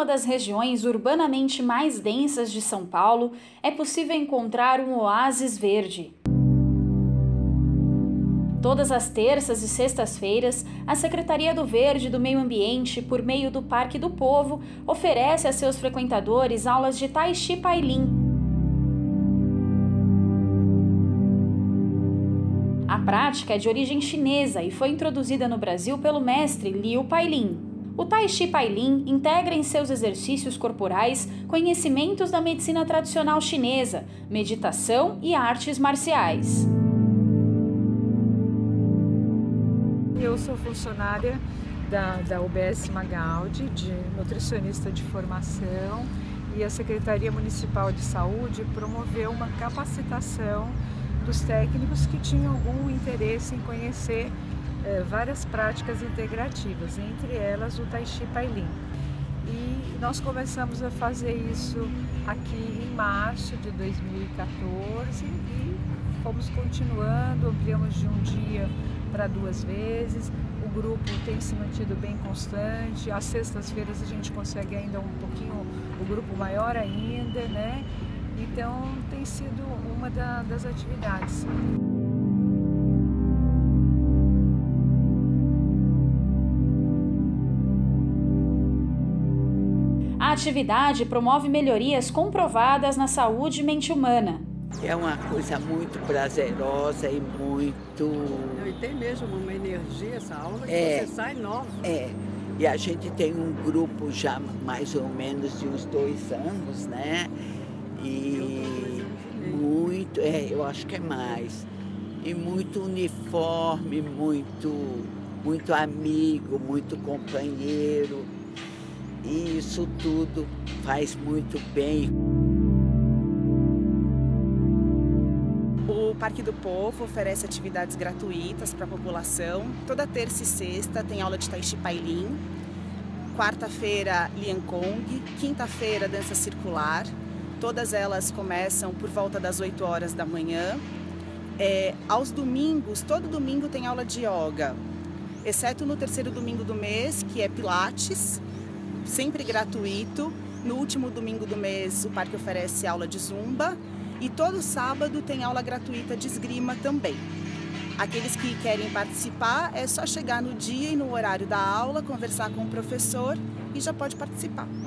das regiões urbanamente mais densas de São Paulo, é possível encontrar um oásis verde. Todas as terças e sextas-feiras, a Secretaria do Verde e do Meio Ambiente, por meio do Parque do Povo, oferece a seus frequentadores aulas de Tai Chi Pai Lin. A prática é de origem chinesa e foi introduzida no Brasil pelo mestre Liu Pai Lin. O Tai Chi Pai Lin integra em seus exercícios corporais conhecimentos da medicina tradicional chinesa, meditação e artes marciais. Eu sou funcionária da UBS Magaldi, de nutricionista de formação, e a Secretaria Municipal de Saúde promoveu uma capacitação dos técnicos que tinham algum interesse em conhecer várias práticas integrativas, entre elas o Tai Chi Pai Lin. E nós começamos a fazer isso aqui em março de 2014 e fomos continuando, ampliamos de um dia para 2 vezes. O grupo tem se mantido bem constante. Às sextas-feiras a gente consegue ainda um pouquinho o grupo maior ainda, né? Então tem sido uma das atividades. A atividade promove melhorias comprovadas na saúde e mente humana. É uma coisa muito prazerosa e muito... E tem mesmo uma energia essa aula que você sai nova. E a gente tem um grupo já mais ou menos de uns 2 anos, né? E muito, eu acho que é mais. E muito uniforme, muito amigo, muito companheiro. E isso tudo faz muito bem. O Parque do Povo oferece atividades gratuitas para a população. Toda terça e sexta tem aula de Tai Chi Pai Lin. Quarta-feira, Lian Kong. Quinta-feira, dança circular. Todas elas começam por volta das 8 horas da manhã. Aos domingos, todo domingo tem aula de yoga, exceto no terceiro domingo do mês, que é Pilates, sempre gratuito. No último domingo do mês, o parque oferece aula de zumba. E todo sábado tem aula gratuita de esgrima também. Aqueles que querem participar, é só chegar no dia e no horário da aula, conversar com o professor e já pode participar.